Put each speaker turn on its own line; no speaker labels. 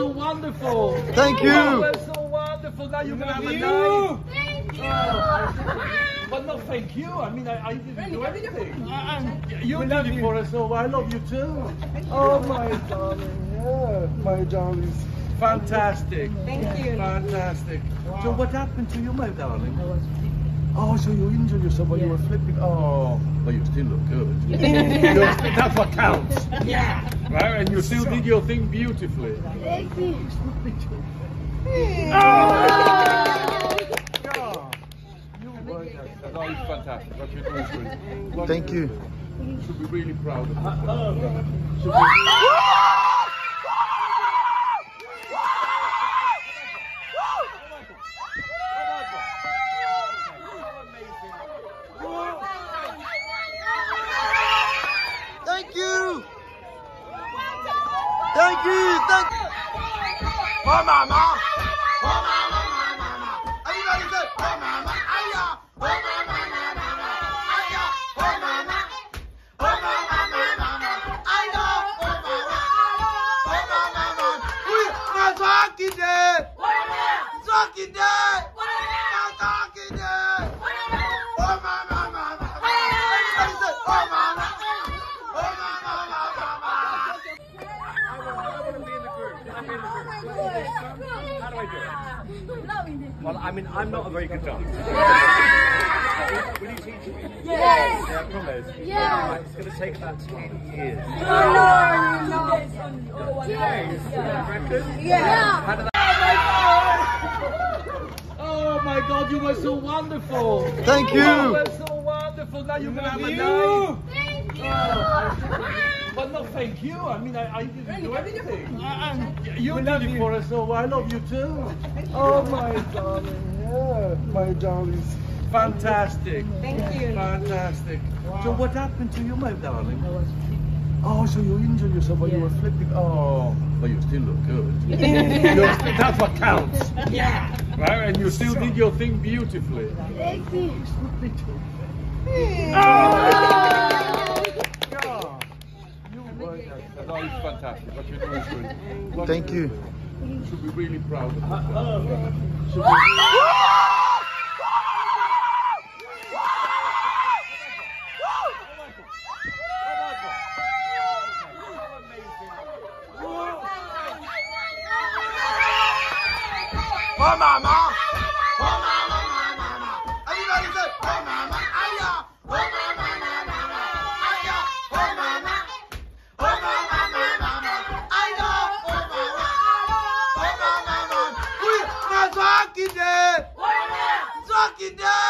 wonderful.
Thank you.
You were so wonderful. Now you're gonna have a night.
Thank you.
But no, thank you. I mean, I didn't do anything. You did it for us, so I love you too. Oh my darling, yeah, my darlings. Fantastic.
Thank you.
Fantastic. So what happened to you, my darling? Oh, so you injured yourself while you were flipping. Oh, but you still look good. That's what counts.
Yeah.
Right? And you still did your thing beautifully.
Thank you.
That is fantastic. What you're doing is great.
Thank you.
Should be really proud of yourself. Should be
Thank you. Thank you. Thank you. Oh, mama. Oh, mama, mama. Everybody say, oh, mama. Aya. Oh, mama, mama. Aya. Oh, mama. Oh, mama, mama. Aya. Oh, mama. Oh, mama, mama. We are talking there. Talking there. Talking there. Oh, mama, mama. Everybody say, oh, mama.
How do I do it? Well, I mean, I'm not a very good dancer. Will you teach me?
Yes.
Yeah, I promise.
Yeah.
Right, it's going to take about 10 years.
Yeah.
How did that... Oh my God, you were so wonderful.
Thank you.
You were so wonderful. Now you're going to have a night.
Thank you.
But no, thank you. I mean, I didn't do anything. You did it for us, so I love you too. Oh my darling, yeah, my darlings. Fantastic.
Thank you.
Fantastic. So what happened to you, my darling? Oh, so you injured yourself while you were flipping. Oh, but you still look good. That's what counts.
Yeah.
Right? And you still did your thing beautifully.
Thank you.
That is fantastic. What you're doing is great.
Thank you.
Should be really proud of yourself. Should be
Oh, mama. Oh, mama, mama. Everybody say, oh, mama. Aya. Oh, mama, mama. Aya. Oh, mama. Oh, mama, mama. Aya. Oh, mama. Oh, mama, mama. We are talking there. Talking there.